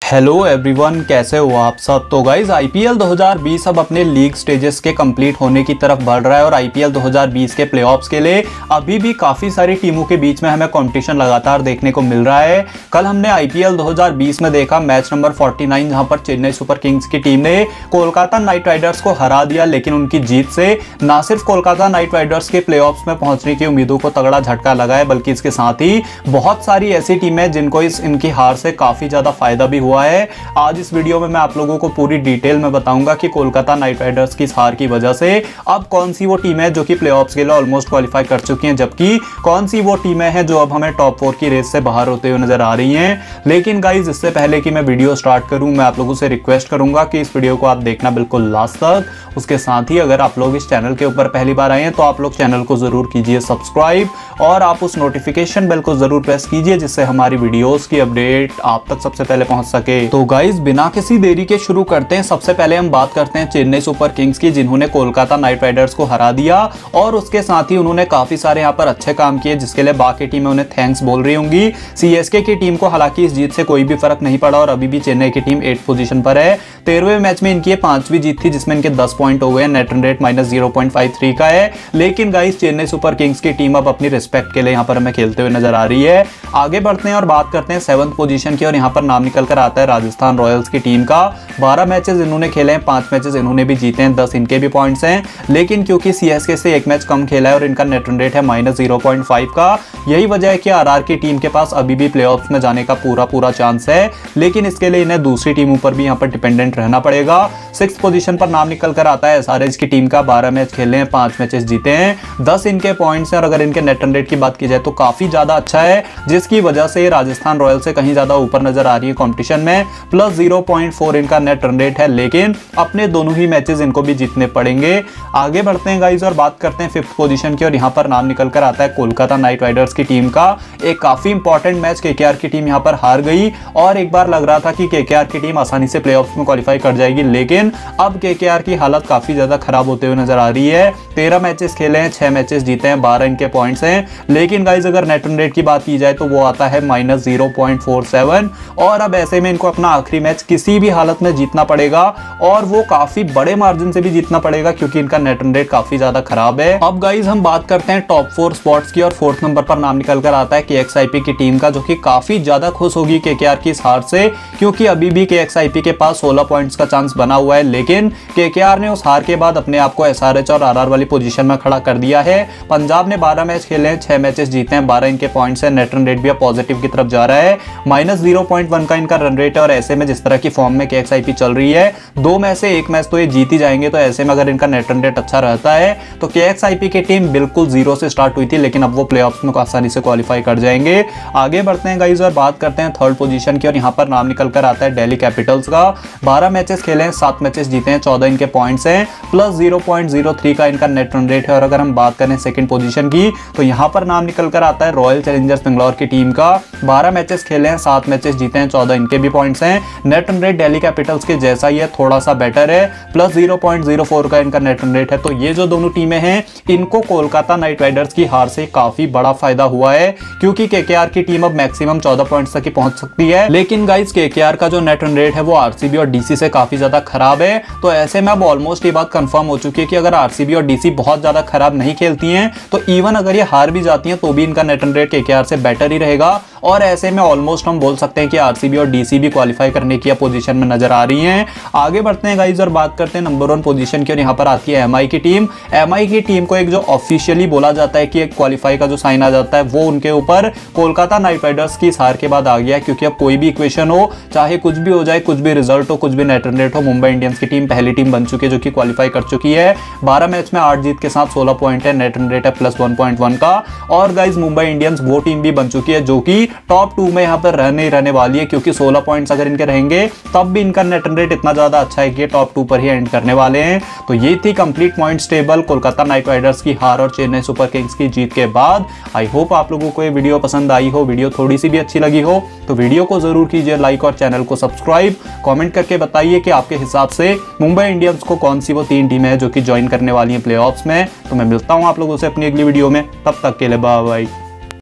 Hello everyone, कैसे हो आप सब। तो गाइज आईपीएल 2020 अब अपने लीग स्टेजेस के कंप्लीट होने की तरफ बढ़ रहा है और आईपीएल 2020 के प्लेऑफ्स के लिए अभी भी काफ़ी सारी टीमों के बीच में हमें कंपटीशन लगातार देखने को मिल रहा है। कल हमने आईपीएल 2020 में देखा मैच नंबर 49 जहां पर चेन्नई सुपर किंग्स की टीम ने कोलकाता नाइट राइडर्स को हरा दिया, लेकिन उनकी जीत से ना सिर्फ कोलकाता नाइट राइडर्स के प्लेऑफ्स में पहुंचने की उम्मीदों को तगड़ा झटका लगा है, बल्कि इसके साथ ही बहुत सारी ऐसी टीमें जिनको इनकी हार से काफ़ी ज़्यादा फायदा भी हुआ है। आज इस वीडियो में मैं आप लोगों को पूरी डिटेल में बताऊंगा कि कोलकाता नाइट राइडर्स की हार की वजह से अब कौन सी वो टीमें जो कि प्लेऑफ्स के लिए ऑलमोस्ट क्वालिफाई कर चुकी हैं, जबकि कौन सी वो टीमें हैं जो अब हमें टॉप 4 की रेस से बाहर होते हुए नजर आ रही हैं। लेकिन गाइज, इससे पहले कि मैं वीडियो स्टार्ट करूं, मैं आप लोगों से रिक्वेस्ट करूंगा कि इस वीडियो को आप देखना बिल्कुल लास्ट तक। उसके साथ ही अगर आप लोग इस चैनल के ऊपर पहली बार आए हैं तो आप लोग चैनल को जरूर कीजिए सब्सक्राइब और आप उस नोटिफिकेशन बेल को जरूर प्रेस कीजिए जिससे हमारी वीडियोस की अपडेट आप तक सबसे पहले पहुंच सके। तो गाइज, बिना किसी देरी के शुरू करते हैं। सबसे पहले हम बात करते हैं चेन्नई सुपर किंग्स की, जिन्होंने कोलकाता नाइट राइडर्स को हरा दिया और उसके साथ ही उन्होंने काफी सारे यहाँ पर अच्छे काम किए, जिसके लिए बाकी टीमें उन्हें थैंक्स बोल रही होंगी। सीएसके की टीम को हालांकि इस जीत से कोई भी फर्क नहीं पड़ा और अभी भी चेन्नई की टीम 8th पोजीशन पर है। 13वें मैच में इनकी 5वीं जीत थी जिसमें इनके 10 पॉइंट हो गए। नेट रन रेट -0.53 का है। लेकिन गाइस, चेन्नई सुपर किंग्स की टीम अब अपनी रिस्पेक्ट के लिए यहाँ पर हमें खेलते हुए नजर आ रही है। आगे बढ़ते हैं और बात करते हैं 7th पोजीशन की, और यहाँ पर नाम निकल कर आता है राजस्थान रॉयल्स की टीम का। 12 मैचेस इन्होंने खेले हैं, 5 मैचेस इन्होंने भी जीते हैं, 10 इनके भी पॉइंट्स हैं। लेकिन क्योंकि सीएसके से एक मैच कम खेला है और इनका नेट रन रेट है -0.5 का, यही वजह है कि आरआर की टीम के पास अभी भी प्लेऑफ्स में जाने का पूरा चांस है। लेकिन इसके लिए इन्हें दूसरी टीमों पर भी यहाँ पर डिपेंडेंट रहना पड़ेगा। 6th पोजीशन पर नाम निकल कर आता है एसआरएच की टीम का। 12 मैच खेले हैं, 5 मैचेस जीते हैं, 10 इनके पॉइंट्स हैं और अगर इनके नेट रन रेट की बात की जाए तो काफी ज्यादा अच्छा है, जिसकी वजह से राजस्थान रॉयल्स से कहीं ज्यादा ऊपर नजर आ रही है कंपटीशन में। +0.4 इनका नेट रन रेट है, लेकिन अपने दोनों ही मैचेस इनको भी जीतने पड़ेंगे। आगे बढ़ते हैं गाइस और बात करते हैं 5th पोजीशन की, और यहाँ पर नाम निकल कर आता है कोलकाता नाइट राइडर्स की टीम का। एक काफी इंपॉर्टेंट मैच केकेआर की टीम यहाँ पर हार गई और एक बार लग रहा था कि केकेआर की टीम आसानी से प्लेऑफ्स में क्वालिफाई कर जाएगी, लेकिन अब केकेआर की हालत काफी ज्यादा खराब होते हुए नजर आ रही है। 13 मैचेस खेले हैं, 6 मैचेस जीते हैं, 12 इनके पॉइंट्स हैं। लेकिन गाइस, अगर नेट रन रेट की बात की जाए तो वो आता है -0.47 और अब ऐसे में इनको अपना आखिरी मैच किसी भी हालत में जीतना पड़ेगा और वो काफी बड़े मार्जिन से भी जीतना पड़ेगा क्योंकि इनका नेट रन रेट काफी ज्यादा खराब है। अब गाइस, हम बात करते हैं टॉप 4 स्पॉट्स की, और 4th नंबर पर नाम निकल कर आता है केएक्सआईपी की टीम का, जो कि काफी ज्यादा खुश होगी केकेआर की इस हार से, क्योंकि अभी भी केएक्सआईपी के पास 16 पॉइंट्स का चांस बना हुआ है। लेकिन केकेआर ने उस हार के बाद अपने आप को एसआरएच और आरआर वाली पोजीशन में खड़ा कर दिया है। पंजाब ने 12 मैच खेले हैं, 6 मैचेस जीते हैं, 12 इनके पॉइंट्स हैं। नेट रन रेट भी पॉजिटिव की तरफ जा रहा है, -0.1 का इनका रन रेट है। और ऐसे में जिस तरह की फॉर्म में केएक्सआईपी चल रही है, 2 में से 1 मैच तो ये जीत ही जाएंगे। तो ऐसे में अगर इनका नेट रन रेट अच्छा रहता है तो केएक्सआईपी की टीम बिल्कुल 0 से स्टार्ट हुई थी, लेकिन अब वो प्लेऑफ्स में आसानी से क्वालिफाई कर जाएंगे। आगे बढ़ते हैं गाइस और बात करते हैं 3rd पोजीशन की, और यहाँ पर नाम निकल कर आता है दिल्ली कैपिटल्स का। 12 मैचेस खेले हैं, 7 मैचेस जीते हैं, 14 इनके पॉइंट्स हैं, +0.03 का इनका नेट रन रेट है। और अगर हम बात करें 2nd पोजीशन की तो यहाँ पर नाम निकल कर आता है रॉयल चैलेंजर्स बेंगलोर की टीम का। 12 मैचेस खेले हैं, 7 मैचेस जीते हैं, 14 इनके भी पॉइंट्स हैं। Net run rate Delhi capitals के जैसा ही है, थोड़ा सा बेटर है, +0.04 का इनका नेट रन रेट है। तो ये जो दोनों टीमें हैं, इनको कोलकाता नाइट राइडर्स की हार से काफी बड़ा फायदा हुआ है, क्योंकि केकेआर की टीम अब मैक्सिमम 14 पॉइंट्स तक ही पहुंच सकती है। लेकिन गाइस, केकेआर का जो नेट रन रेट है वो आरसीबी और डीसी से काफी ज्यादा खराब है। तो ऐसे में अब ऑलमोस्ट ये बात कंफर्म हो चुकी है कि अगर आरसीबी और डीसी बहुत ज्यादा खराब नहीं खेलती हैं तो इवन अगर ये हार भी जाती हैं तो भी इनका नेट रन रेट केकेआर से बेटर ही रहेगा। और ऐसे में ऑलमोस्ट हम बोल सकते हैं कि आरसीबी और डीसी भी क्वालिफाई करने की पोजीशन में नजर आ रही हैं। आगे बढ़ते हैं गाइस और बात करते हैं नंबर 1 पोजीशन की, और यहाँ पर आती है एमआई की टीम। एमआई की टीम को एक जो ऑफिशियली बोला जाता है कि एक क्वालिफाई का जो साइन आ जाता है वो उनके ऊपर कोलकाता नाइट राइडर्स की हार के बाद आ गया, क्योंकि अब कोई भी इक्वेशन हो, चाहे कुछ भी हो जाए, कुछ भी रिजल्ट हो, कुछ भी नेट रन रेट हो, मुंबई इंडियंस की टीम पहली टीम बन चुकी है जो कि क्वालिफाई कर चुकी है। 12 मैच में 8 जीत के साथ 16 पॉइंट है, नेट रन रेट है +1.1 का। और गाइस, मुंबई इंडियंस वो टीम भी बन चुकी है जो कि टॉप 2 में यहाँ पर रहने वाली है, क्योंकि 16 पॉइंट्स अगर इनके रहेंगे तब भी इनका नेट रन रेट इतना ज्यादा अच्छा है कि टॉप 2 पर ही एंड करने वाले हैं। तो ये थी complete points table Kolkata knight riders की हार और चेन्नई सुपर किंग्स की जीत के बाद। आई होप आप लोगों को ये वीडियो पसंद आई हो, वीडियो थोड़ी सी भी अच्छी लगी हो तो वीडियो को जरूर कीजिए लाइक और चैनल को सब्सक्राइब। कमेंट करके बताइए कि आपके हिसाब से मुंबई इंडियंस को कौन सी वो 3 टीमें हैं जो कि ज्वाइन करने वाली हैं प्लेऑफ्स में। तो मैं मिलता हूं आप लोगों से अपनी अगली वीडियो में, तब तक के लिए बाय बाय।